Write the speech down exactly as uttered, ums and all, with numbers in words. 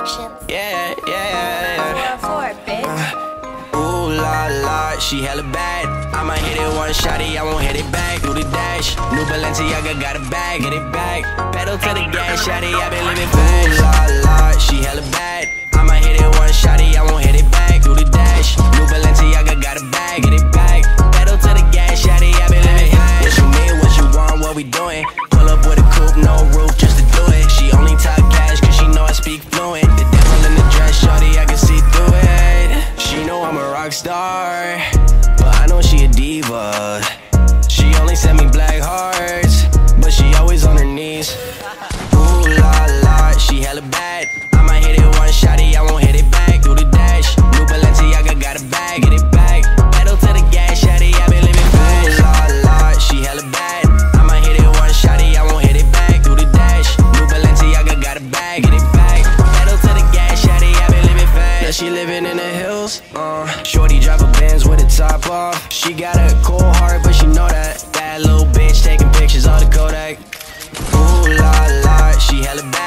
Productions. Yeah, yeah, yeah. For it, bitch. Uh, ooh la la, she hella bad. I'ma hit it one shotty, I won't hit it back. Do the dash, new Balenciaga got a bag, get it back. Pedal to the gas, shotty, I been living fast. Ooh la la, she hella bad. I'ma hit it one shotty, I won't hit it back. Do the dash, new Balenciaga got a bag, get it back. Pedal to the gas, shotty, I been living fast. What you mean, what you want, what we doing? Pull up with a coupe, no roof, just to do it. She only talk cash, cause she know I speak fluent. The devil in the dress, shorty, I can see through it. She know I'm a rock star, but I know she a diva. She only sent me black hearts, but she always on her knees. Ooh la la, she hella bad. I'ma hit it one shotty, I won't hit it back. Do the dash, new Balenciaga got a bag, get it back. Pedal to the gas, shotty, I been living fast. Ooh la la, she hella bad. I'ma hit it one shotty, I won't hit it back. Do the dash, new Balenciaga got a bag, get it back. Pedal to the gas, shotty, I been living fast. Yeah, she living in the hills. Uh, shorty drive a Benz with the top off. She got a cold heart, but she know that. That little bitch taking pictures of the Kodak. Ooh la la, she hella bad.